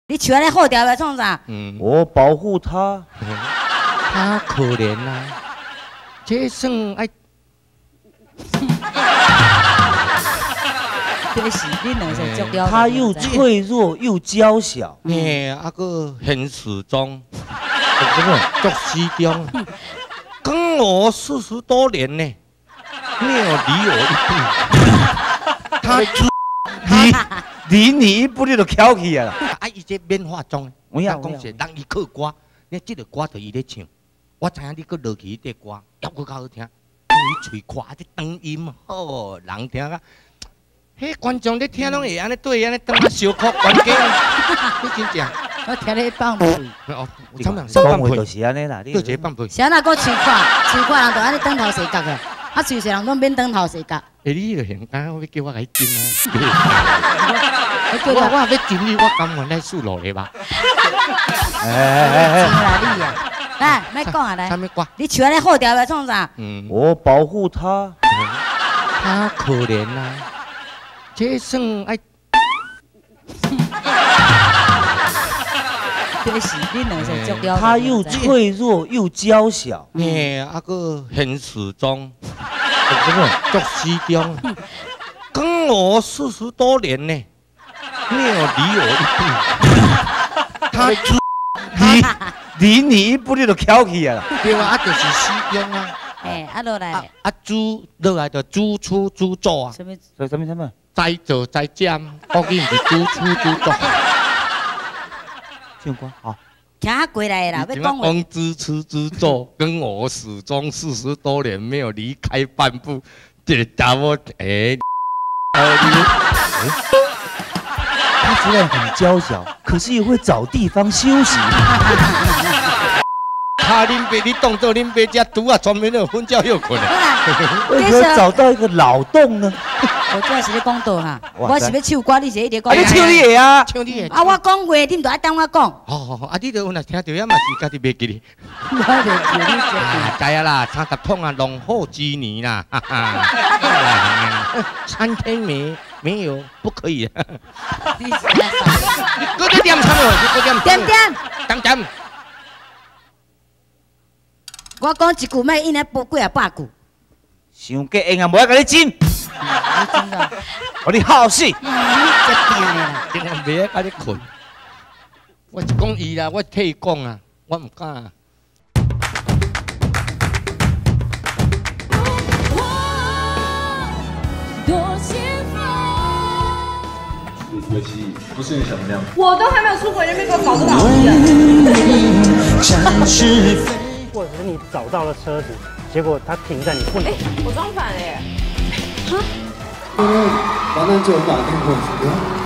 你手安尼好调要创啥？ 我保护他。 他可怜啊，这算爱。 这是你两个足了。 他又脆弱又娇小。 啊个很始终，足始终，跟我40多年呢，没有理我一步。 离你一步你就翘起啊！ 啊，伊这免化妆的，我讲是人伊靠歌，你这个歌就伊咧唱，我知影你搁落去这歌，还搁较好听，伊嘴夸这长音好，人听啊。迄观众咧听拢会安尼对安尼当啊小哭关键，你真正。 我听你放屁。 哦， 讲话就是安尼啦， 你一个放屁。 谁那个嘴快人就安尼转头洗角个，啊，嘴人拢免转头洗角。 你就现讲，我叫我来进啊！我要进你，我甘愿来输落嚟吧。 你啊，来，莫讲啊来。 啥物歌？ 你手安尼好调要创啥？ 我保护他。 他可怜啊，这算爱。 这是你两个足了。 他又脆弱又娇小。 啊个很始终，足始终，跟我40多年呢，没有理我一步。他离你一步你就翘起啊！ 对啊，就是始终啊。 啊落来。 猪落来就猪出猪做啊。 什么？ 什么？ 再做再尖，究竟是猪出猪做。 唱歌好。 听下过来啦，要讲话。 光猪吃猪做，跟我始终40多年没有离开半步。这个家伙， 他虽然很娇小，可是也会找地方休息。 他恁爸，你当做恁爸家猪啊，专门有瞓觉休困啊。 为何找到一个老洞呢？ 我主要是咧讲道哈，我是要唱歌，你是一直讲。 你唱你的啊， 唱你的。 啊，我讲话，你唔着爱等我讲。 好，啊，你著有若听到，也嘛是家己袂记哩。 我袂记你这。 知啊啦，30桶啊，龙后之年啦，哈哈。3天没有，不可以。 你搁在点唱哦，搁点。我讲一句，莫应该播几啊百句。 想过应啊，无爱甲你争。我你好死！ 你这病的啦！ 今日袂甲你困。我讲伊啦，我替伊讲啊，我唔敢。 你回去不是你想的那样。 我都还没有出国，就被给我搞这个好事。 或者是你找到了车子，结果它停在你不能。 我装反了耶！ 反正就把电话